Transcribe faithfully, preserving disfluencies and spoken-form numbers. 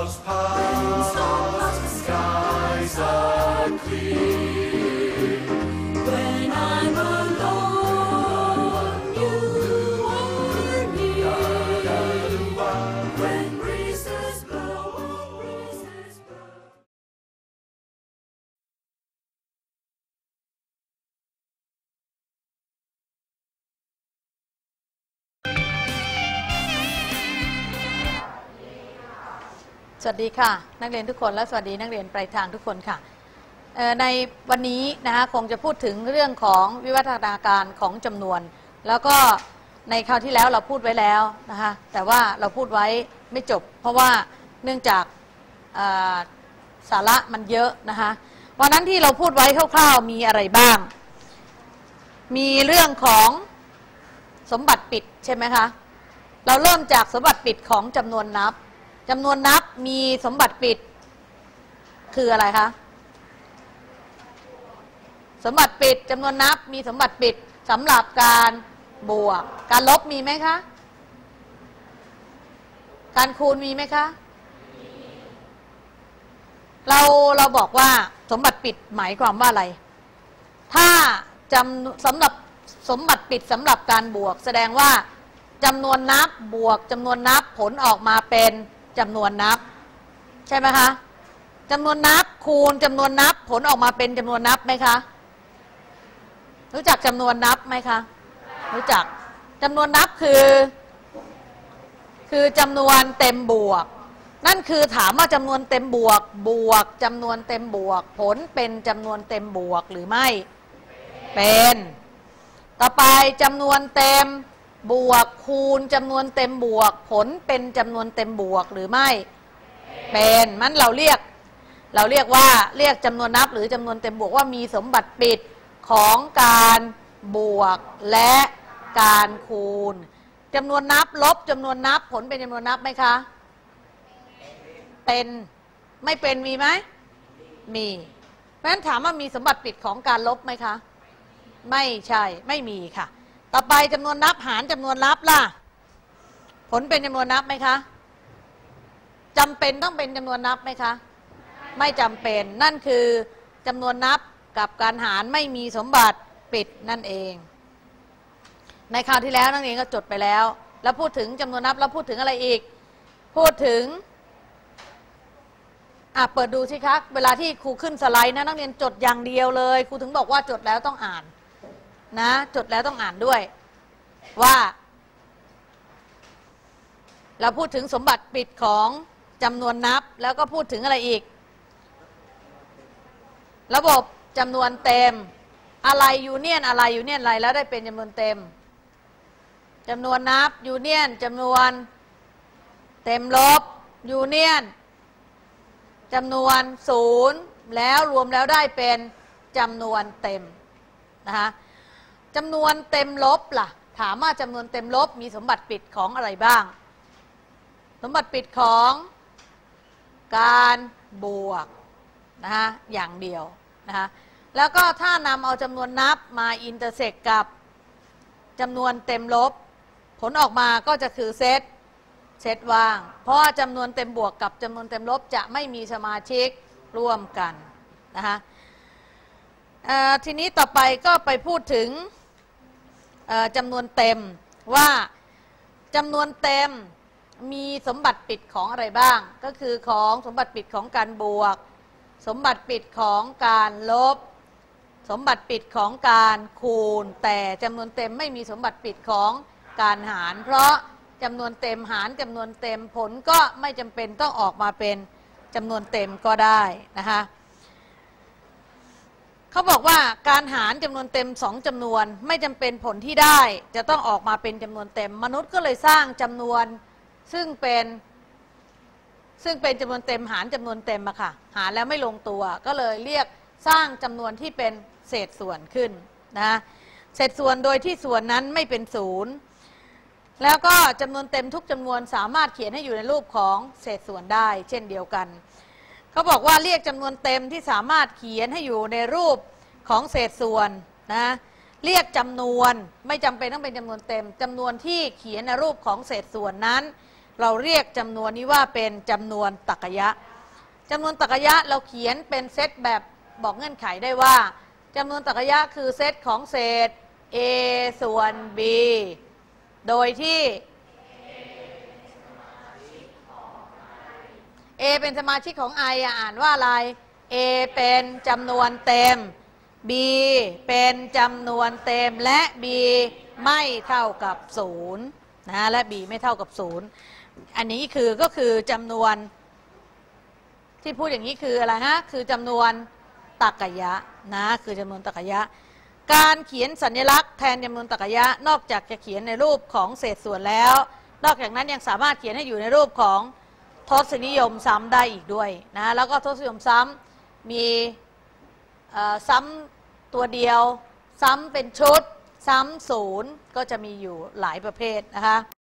clouds pass, the skies are clear. When I'm alone, you are near. When breezes blow, breezes blow. สวัสดีค่ะนักเรียนทุกคนและสวัสดีนักเรียนปลายทางทุกคนค่ะในวันนี้นะคะคงจะพูดถึงเรื่องของวิวัฒนาการของจำนวนแล้วก็ในคราวที่แล้วเราพูดไว้แล้วนะคะแต่ว่าเราพูดไว้ไม่จบเพราะว่าเนื่องจากสาระมันเยอะนะคะวันนั้นที่เราพูดไว้คร่าวๆมีอะไรบ้างมีเรื่องของสมบัติปิดใช่ไหมคะเราเริ่มจากสมบัติปิดของจำนวนนับจำนวนนับมีสมบัติปิดคืออะไรคะสมบัติปิดจำนวนนับมีสมบัติปิดสำหรับการบวกการลบมีไหมคะการคูณมีไหมคะเราเราบอกว่าสมบัติปิดหมายความว่าอะไรถ้าจำสำหรับสมบัติปิดสำหรับการบวกแสดงว่าจำนวนนับบวกจำนวนนับผลออกมาเป็นจำนวนนับใช่ไหมคะจำนวนนับคูณจำนวนนับผลออกมาเป็นจำนวนนับไหมคะรู้จักจำนวนนับไหมคะรู้จักจำนวนนับคือคือจำนวนเต็มบวกนั่นคือถามว่าจำนวนเต็มบวกบวกจำนวนเต็มบวกผลเป็นจำนวนเต็มบวกหรือไม่เป็นต่อไปจำนวนเต็มบวกคูณจำนวนเต็มบวกผลเป็นจำนวนเต็มบวกหรือไม่เป็นมันเราเรียกเราเรียกว่าเรียกจำนวนนับหรือจำนวนเต็มบวกว่ามีสมบัติปิดของการบวกและการคูณจำนวนนับลบจำนวนนับผลเป็นจำนวนนับไหมคะเป็นไม่เป็นมีไหมมีเพราะฉะนั้นถามว่ามีสมบัติปิดของการลบไหมคะไม่ใช่ไม่มีค่ะต่อไปจำนวนนับหารจำนวนนับล่ะผลเป็นจำนวนนับไหมคะจำเป็นต้องเป็นจำนวนนับไหมคะไม่จำเป็นนั่นคือจำนวนนับกับการหารไม่มีสมบัติปิดนั่นเองในคราวที่แล้วนักเรียนก็จดไปแล้วแล้วพูดถึงจำนวนนับแล้วพูดถึงอะไรอีกพูดถึงอ่ะเปิดดูสิคะเวลาที่ครูขึ้นสไลด์นะนักเรียนจดอย่างเดียวเลยครูถึงบอกว่าจดแล้วต้องอ่านนะจดแล้วต้องอ่านด้วยว่าเราพูดถึงสมบัติปิดของจำนวนนับแล้วก็พูดถึงอะไรอีกระบบจำนวนเต็มอะไรยูเนียนอะไรยูเนียนอะไรแล้วได้เป็นจำนวนเต็มจำนวนนับยูเนียนจำนวนเต็มลบยูเนียนจำนวนศูนย์แล้วรวมแล้วได้เป็นจำนวนเต็มนะคะจำนวนเต็มลบล่ะถามว่าจำนวนเต็มลบมีสมบัติปิดของอะไรบ้างสมบัติปิดของการบวกนะคะอย่างเดียวนะคะแล้วก็ถ้านำเอาจำนวนนับมาอินเตอร์เซกกับจำนวนเต็มลบผลออกมาก็จะคือเซตเซตว่างเพราะว่าจำนวนเต็มบวกกับจำนวนเต็มลบจะไม่มีสมาชิกร่วมกันนะคะทีนี้ต่อไปก็ไปพูดถึงจำนวนเต็มว่าจำนวนเต็มมีสมบัติปิดของอะไรบ้างก็คือของสมบัติปิดของการบวกสมบัติปิดของการลบสมบัติปิดของการคูณแต่จำนวนเต็มไม่มีสมบัติปิดของการหารเพราะจำนวนเต็มหารจำนวนเต็มผลก็ไม่จำเป็นต้องออกมาเป็นจำนวนเต็มก็ได้นะคะเขาบอกว่าการหารจำนวนเต็มสองจำนวนไม่จำเป็นผลที่ได้จะต้องออกมาเป็นจำนวนเต็มมนุษย์ก็เลยสร้างจำนวนซึ่งเป็นซึ่งเป็นจำนวนเต็มหารจำนวนเต็มอะค่ะหารแล้วไม่ลงตัวก็เลยเรียกสร้างจำนวนที่เป็นเศษส่วนขึ้นนะเศษส่วนโดยที่ส่วนนั้นไม่เป็นศูนย์แล้วก็จำนวนเต็มทุกจำนวนสามารถเขียนให้อยู่ในรูปของเศษส่วนได้เช่นเดียวกันเขาบอกว่าเรียกจำนวนเต็มที่สามารถเขียนให้อยู่ในรูปของเศษส่วนนะเรียกจำนวนไม่จำเป็นต้องเป็นจำนวนเต็มจำนวนที่เขียนในรูปของเศษส่วนนั้นเราเรียกจำนวนนี้ว่าเป็นจำนวนตรรกะยะจำนวนตรรกะยะเราเขียนเป็นเซตแบบบอกเงื่อนไขได้ว่าจำนวนตรรกะยะคือเซตของเศษ a ส่วน b โดยที่ a เป็นสมาชิกของ i อ่านว่าอะไร a เป็นจำนวนเต็ม b เป็นจำนวนเต็มและ b ไม่เท่ากับศูนย์นะและ b ไม่เท่ากับศูนย์อันนี้คือก็คือจำนวนที่พูดอย่างนี้คืออะไรฮะคือจำนวนตรรกะยะนะคือจำนวนตรรกะยะการเขียนสัญลักษณ์แทนจำนวนตรรกะยะนอกจากจะเขียนในรูปของเศษส่วนแล้วนอกจากนั้นยังสามารถเขียนให้อยู่ในรูปของทศนิยมซ้ำได้อีกด้วยนะแล้วก็ทศนิยมซ้ำมีซ้ำตัวเดียวซ้ำเป็นชุดซ้ำศูนย์ก็จะมีอยู่หลายประเภทนะคะ